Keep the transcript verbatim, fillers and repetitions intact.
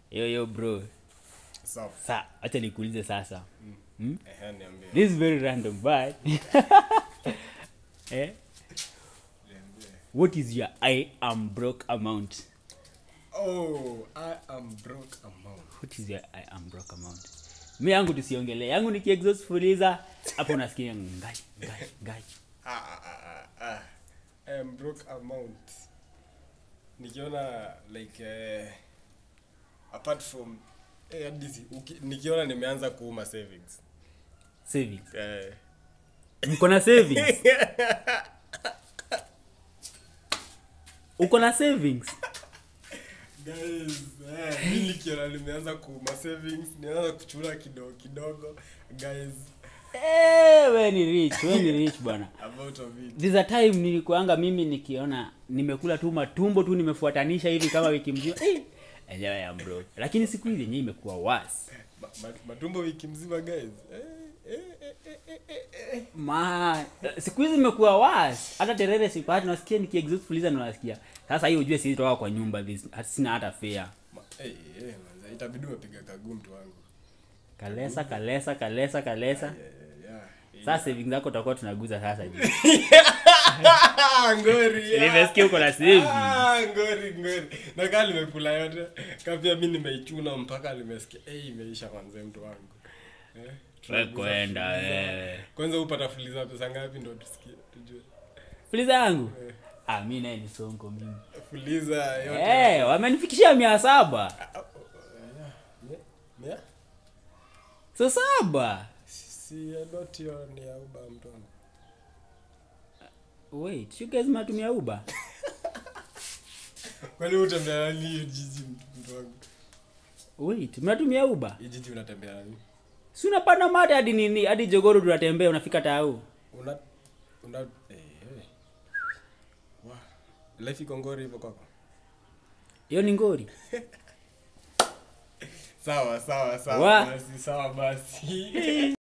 Yo yo bro. Sawa. Sa, acha nikuulize sasa. Mm. Hmm? Eh, niambie. This is very random but eh? What is your I am broke amount? Oh, I am broke amount. What is your I am broke amount? Mimi yangu tusiongele. Yangu ni kiexhaust fuliza hapo nasikia ngai ngai ngai. Ah ah ah ah. I am broke amount. Nikiona like uh, apart from eh dizi nikiona nimeanza kuuma savings. Savings. Eh. Mko na savings? Uko na savings? Guys, eh mimi nikiona nimeanza kuuma savings, nianza kuchura kidogo kidogo. Guys, Eh, we ni rich, we ni rich bwana. about of it. There's a time nilikuanga mimi nikiona nimekula tu matumbo tu nimefuatanisha hivi kama wiki mzima. Eh, enyewe ya bro. Lakini siku hizi yenyewe imekuwa worse. Ma, ma, matumbo wiki mzima guys. Eh eh eh eh eh. eh. Ma, siku hizi imekuwa worse. Hata terere sipati nasikia nikiexhaust fuliza na nasikia. Sasa hiyo ujue sisi toka kwa nyumba this sina hata fare. Eh eh manza itabidi upiga kagu mtu wangu. Kalesa kalesa kalesa kalesa. Yeah, yeah, yeah. Sasa savings zako tutakuwa tunaguza sasa hivi. Ngori. Nimesikia uko na savings. Ah, ngori ngori. Na kali nimekula yote. Kapia mimi nimeichuna mpaka nimesikia eh imeisha kwanza mtu wangu. Eh. Wewe kwenda wewe. Kwanza upata fuliza pesa ngapi ndo tusikie tujue. Fuliza yangu. Ah, mimi naye ni songo mimi. Fuliza yote. Eh, wamenifikishia mia saba. Mia? So saba. Si not your ni ya uba mtu wangu. Wait, you guys mnatumia Uber? Kwani utembea nini jiji mtu wangu? Wait, mnatumia Uber? Jiji unatembea nini? Si unapanda mate hadi nini? Hadi Jogoro tunatembea unafika Tao. Una una eh eh. Wa. Life iko ngori hivyo kwako. Hiyo ni ngori. Sawa sawa sawa Wa. basi sawa basi.